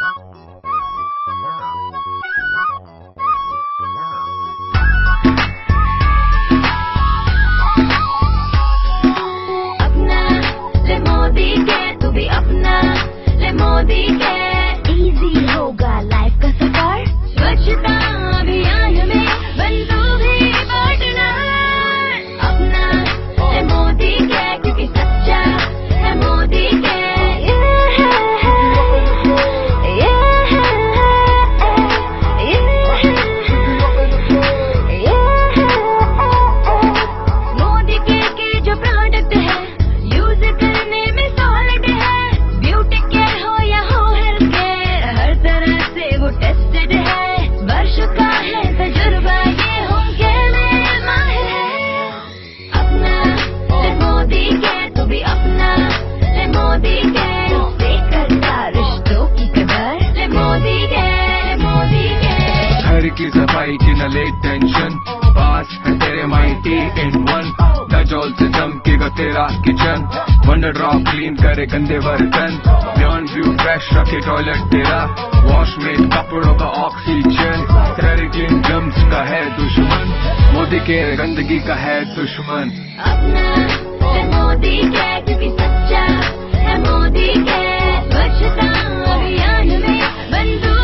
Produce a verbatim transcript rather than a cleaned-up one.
अपना ले मोदी के, तू भी अपना ले मोदी के। इजी होगा लाइफ का सफर, स्वच्छता अभियान में बन तू भी पार्टनर। अपना ले मोदी के, क्योंकि सच्चा है मोदी के। मोदी के के जो प्रोडक्ट है यूज करने में सॉलिड है। ब्यूटी केयर हो या हो हेल्थ केयर, हर तरह से वो टेस्टेड है। वर्षों का है तजुर्बा, ये होम केयर में माहिर है। अपना ले मोदी के, तू भी अपना ले मोदी के। से करता रिश्तों की कदर, ले मोदी के, ले मोदी के। घर की सफाई की न ले टेंशन, पास है तेरे माइटी इन वन। डजोल से चमकेगा तेरा किचन, वंडर ड्रॉप क्लीन करे गंदे बर्तन। बियॉन्ड व्यू फ्रेश रखे टॉयलेट तेरा, वॉश में कपड़ों का ऑक्सीजन। तेरे क्लीन जम्स का है दुश्मन, मोदी के गंदगी का है दुश्मन। अपना ले मोदी के, क्योंकि सच्चा है मोदी के। स्वच्छता अभियान में बन तू